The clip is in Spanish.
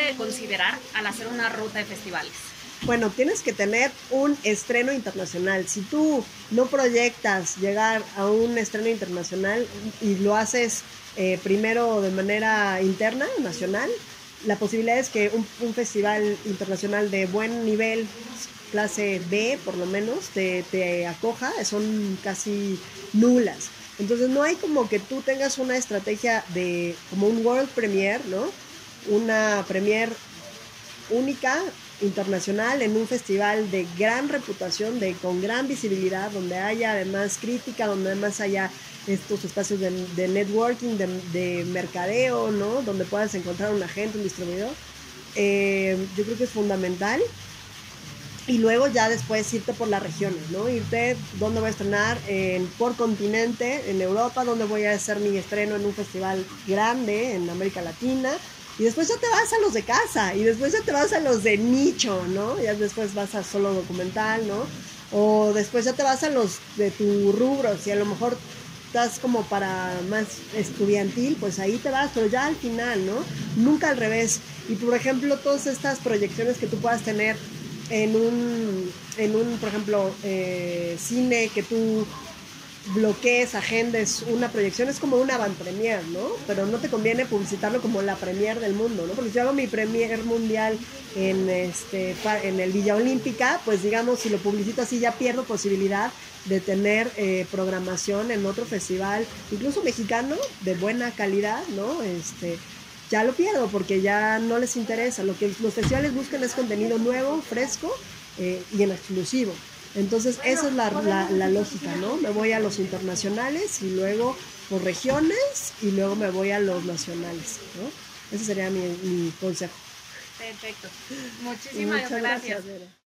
de considerar al hacer una ruta de festivales? Bueno, tienes que tener un estreno internacional. Si tú no proyectas llegar a un estreno internacional y lo haces primero de manera interna, nacional, la posibilidad es que un festival internacional de buen nivel, clase B por lo menos, te acoja, son casi nulas. Entonces no hay como que tú tengas una estrategia de como un world premiere, ¿no? Una premiere única, internacional, en un festival de gran reputación, con gran visibilidad, donde haya además crítica, donde además haya estos espacios de networking, de mercadeo, ¿no? Donde puedas encontrar un agente, un distribuidor. Yo creo que es fundamental. Y luego ya después irte por las regiones, ¿no? Irte dónde voy a estrenar por continente, en Europa, donde voy a hacer mi estreno en un festival grande en América Latina. Y después ya te vas a los de casa, y después ya te vas a los de nicho, ¿no? Ya después vas a solo documental, ¿no? O después ya te vas a los de tu rubro, si a lo mejor estás como para más estudiantil, pues ahí te vas, pero ya al final, ¿no? Nunca al revés. Y por ejemplo, todas estas proyecciones que tú puedas tener por ejemplo, cine, que tú bloquees, agendes una proyección, es como una avant premier, ¿no? Pero no te conviene publicitarlo como la premier del mundo, ¿no? Porque si yo hago mi premier mundial en el Villa Olímpica, pues digamos, si lo publicito así ya pierdo posibilidad de tener programación en otro festival, incluso mexicano, de buena calidad, ¿no? Ya lo pierdo porque ya no les interesa. Lo que los festivales buscan es contenido nuevo, fresco y en exclusivo. Entonces esa es la lógica, ¿no? Me voy a los internacionales y luego por regiones y luego me voy a los nacionales, ¿no? Ese sería mi consejo. Perfecto. Muchísimas gracias. Vera.